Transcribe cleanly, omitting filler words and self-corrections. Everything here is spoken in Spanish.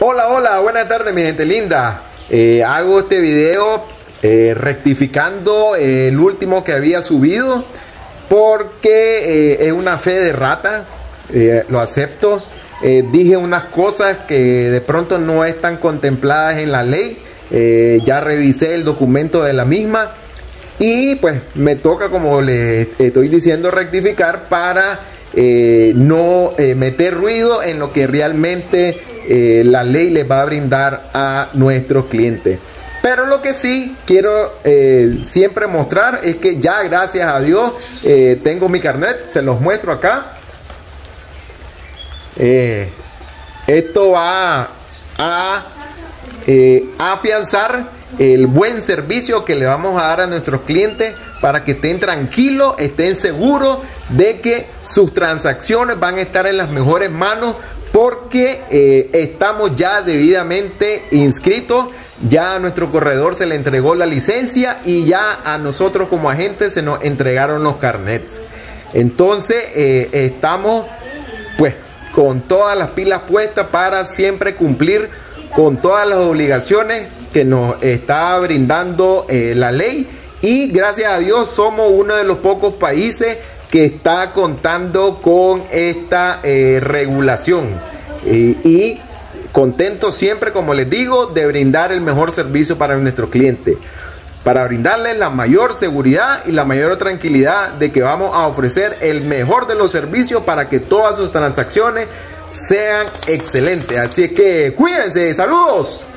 Hola, hola, buenas tardes mi gente linda. Hago este video rectificando el último que había subido porque es una fe de rata, lo acepto. Dije unas cosas que de pronto no están contempladas en la ley. Ya revisé el documento de la misma y pues me toca, como les estoy diciendo, rectificar para no meter ruido en lo que realmente la ley les va a brindar a nuestros clientes. Pero lo que sí quiero siempre mostrar es que ya, gracias a Dios, tengo mi carnet. Se los muestro acá. Esto va a afianzar el buen servicio que le vamos a dar a nuestros clientes para que estén tranquilos, estén seguros de que sus transacciones van a estar en las mejores manos, porque estamos ya debidamente inscritos. Ya a nuestro corredor se le entregó la licencia y ya a nosotros como agentes se nos entregaron los carnets. Entonces estamos pues con todas las pilas puestas para siempre cumplir con todas las obligaciones que nos está brindando la ley. Y gracias a Dios somos uno de los pocos países que está contando con esta regulación. Y contento siempre, como les digo, de brindar el mejor servicio para nuestros clientes, para brindarles la mayor seguridad y la mayor tranquilidad de que vamos a ofrecer el mejor de los servicios para que todas sus transacciones sean excelentes. Así que cuídense, saludos.